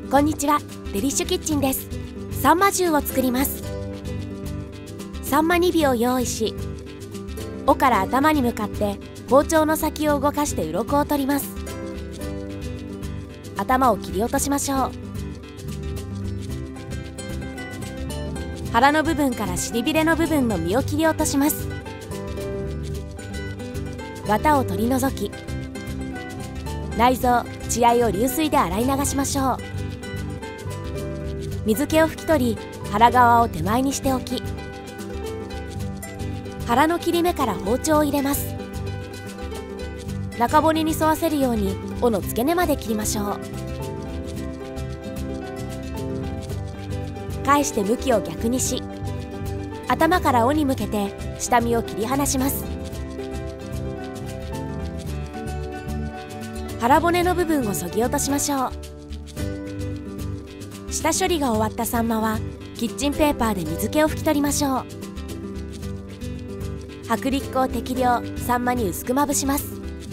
こんにちは、デリッシュキッチンです。サンマ重を作ります。サンマ2尾を用意し、尾から頭に向かって包丁の先を動かして鱗を取ります。頭を切り落としましょう。腹の部分から尻びれの部分の身を切り落とします。綿を取り除き、内臓、血合いを流水で洗い流しましょう。水気を拭き取り、腹側を手前にしておき、腹の切り目から包丁を入れます。中骨に沿わせるように尾の付け根まで切りましょう。返して向きを逆にし、頭から尾に向けて下身を切り離します。腹骨の部分をそぎ落としましょう。下処理が終わったサンマはキッチンペーパーで水気を拭き取りましょう。薄力粉を適量サンマに薄くまぶします。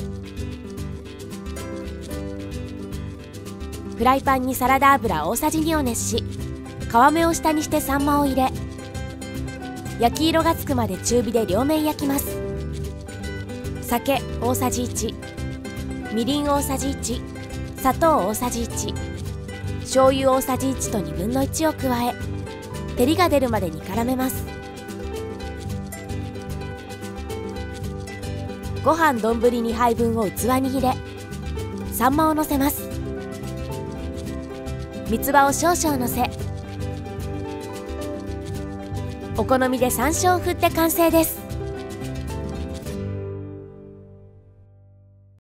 フライパンにサラダ油大さじ2を熱し、皮目を下にしてサンマを入れ、焼き色がつくまで中火で両面焼きます。酒大さじ1、みりん大さじ1、砂糖大さじ1、醤油大さじ1と1/2の1を加え、照りが出るまでに絡めます。ご飯丼2杯分を器に入れ、サンマをのせます。三つ葉を少々のせ、お好みで山椒を振って完成です。